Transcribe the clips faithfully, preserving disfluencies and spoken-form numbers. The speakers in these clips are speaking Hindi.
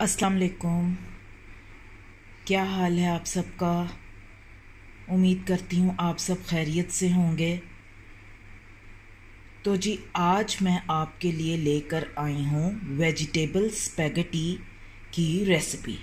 अस्सलाम वालेकुम। क्या हाल है आप सबका? उम्मीद करती हूँ आप सब खैरियत से होंगे। तो जी आज मैं आपके लिए लेकर आई हूँ वेजिटेबल स्पैगेटी की रेसिपी।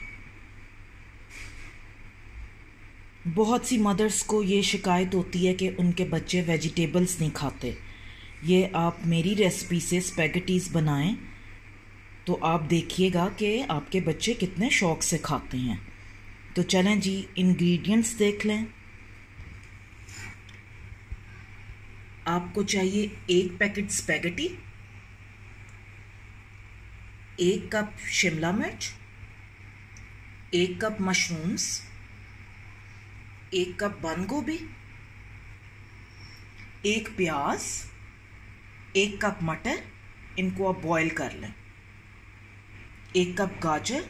बहुत सी मदर्स को ये शिकायत होती है कि उनके बच्चे वेजिटेबल्स नहीं खाते। ये आप मेरी रेसिपी से स्पैगेटीज़ बनाएं तो आप देखिएगा कि आपके बच्चे कितने शौक़ से खाते हैं। तो चलें जी इंग्रेडिएंट्स देख लें। आपको चाहिए एक पैकेट स्पैगेटी, एक कप शिमला मिर्च, एक कप मशरूम्स, एक कप बंद गोभी, एक प्याज, एक कप मटर, इनको आप बॉईल कर लें, एक कप गाजर,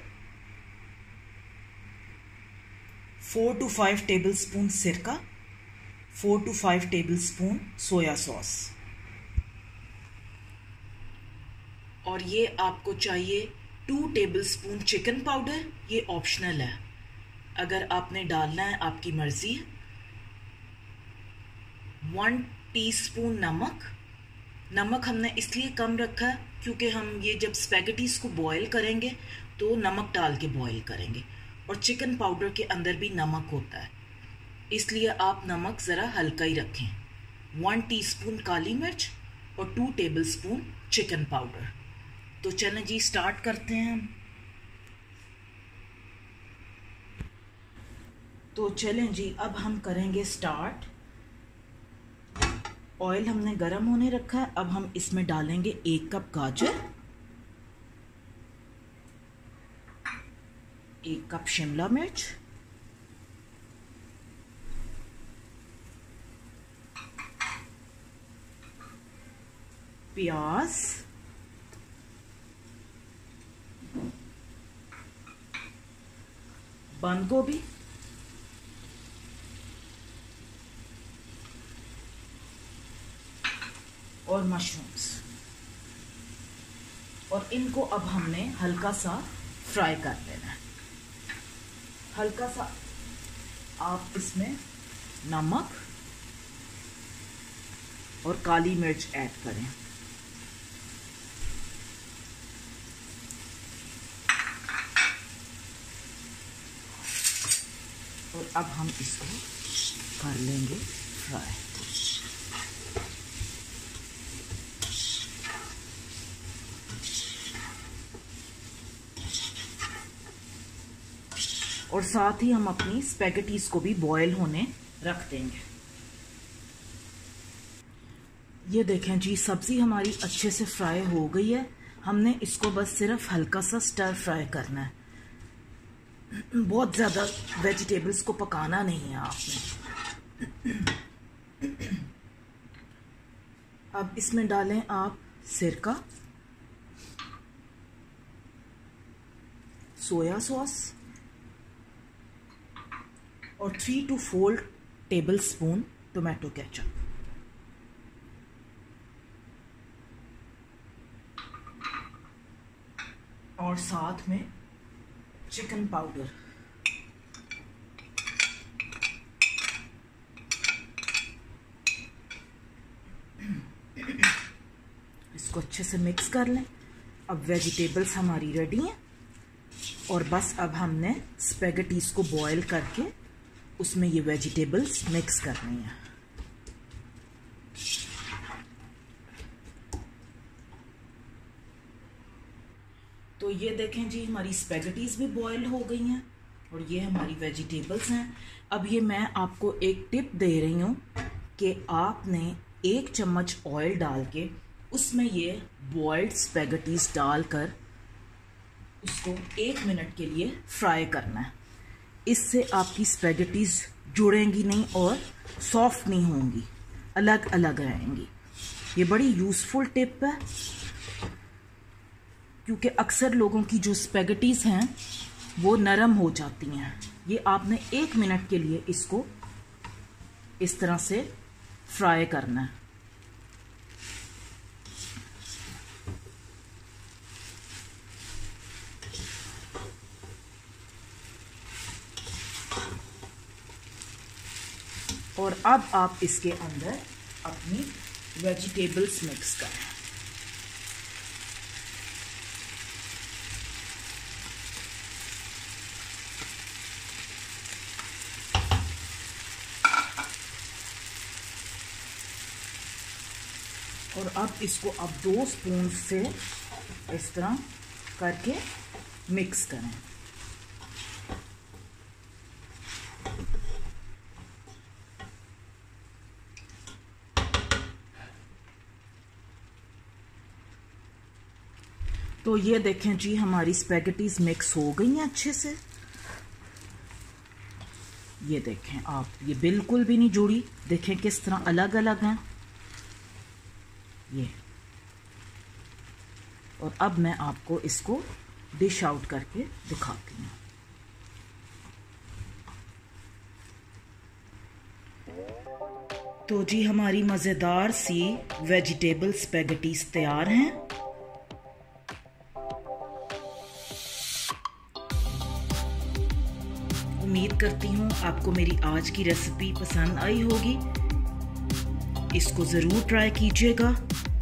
four to five tablespoon सिरका, four to five tablespoon soya sauce. और ये आपको चाहिए two tablespoon chicken powder. ये ऑप्शनल है, अगर आपने डालना है आपकी मर्जी है। वन टीस्पून नमक। नमक हमने इसलिए कम रखा है क्योंकि हम ये जब स्पैगेटीज को बॉईल करेंगे तो नमक डाल के बॉईल करेंगे, और चिकन पाउडर के अंदर भी नमक होता है, इसलिए आप नमक ज़रा हल्का ही रखें। वन टीस्पून काली मिर्च और टू टेबलस्पून चिकन पाउडर। तो चलें जी स्टार्ट करते हैं हम। तो चलें जी अब हम करेंगे स्टार्ट। ऑयल हमने गरम होने रखा है। अब हम इसमें डालेंगे एक कप गाजर, एक कप शिमला मिर्च, प्याज, बंद गोभी, और मशरूम्स, और इनको अब हमने हल्का सा फ्राई कर लेना है। हल्का सा आप इसमें नमक और काली मिर्च ऐड करें। और अब हम इसको कर लेंगे फ्राई। और साथ ही हम अपनी स्पैगेटीज को भी बॉयल होने रख देंगे। ये देखें जी सब्ज़ी हमारी अच्छे से फ्राई हो गई है। हमने इसको बस सिर्फ हल्का सा स्टर फ्राई करना है, बहुत ज़्यादा वेजिटेबल्स को पकाना नहीं है आपने। अब इसमें डालें आप सिरका, सोया सॉस और three to four tablespoon tomato ketchup. और साथ में चिकन पाउडर। इसको अच्छे से मिक्स कर लें। अब वेजिटेबल्स हमारी रेडी हैं, और बस अब हमने स्पैगेटीज को बॉईल करके उसमें ये वेजिटेबल्स मिक्स करनी है। तो ये देखें जी हमारी स्पैगेटीज भी बॉयल हो गई हैं, और ये हमारी वेजिटेबल्स हैं। अब ये मैं आपको एक टिप दे रही हूँ कि आपने एक चम्मच ऑयल डाल के उसमें ये बॉइल्ड स्पैगेटीज डालकर उसको एक मिनट के लिए फ्राई करना है। इससे आपकी स्पैगेटीज जुड़ेंगी नहीं और सॉफ्ट नहीं होंगी, अलग अलग रहेंगी। ये बड़ी यूज़फुल टिप है, क्योंकि अक्सर लोगों की जो स्पैगेटीज हैं वो नरम हो जाती हैं। ये आपने एक मिनट के लिए इसको इस तरह से फ्राई करना है। और अब आप इसके अंदर अपनी वेजिटेबल्स मिक्स करें। और अब इसको अब दो स्पून से इस तरह करके मिक्स करें। तो ये देखें जी, हमारी स्पैगेटीज मिक्स हो गई हैं अच्छे से। ये देखें आप, ये बिल्कुल भी नहीं जुड़ी। देखें किस तरह अलग अलग हैं ये। और अब मैं आपको इसको डिश आउट करके दिखाती हूँ। तो जी हमारी मज़ेदार सी वेजिटेबल स्पैगेटीज तैयार हैं। उम्मीद करती हूँ आपको मेरी आज की रेसिपी पसंद आई होगी। इसको ज़रूर ट्राई कीजिएगा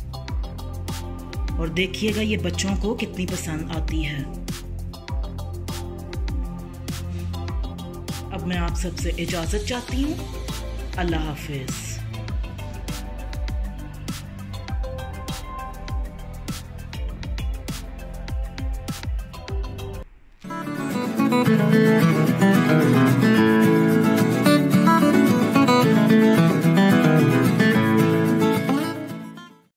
और देखिएगा ये बच्चों को कितनी पसंद आती है। अब मैं आप सबसे इजाज़त चाहती हूँ। अल्लाह हाफिज़।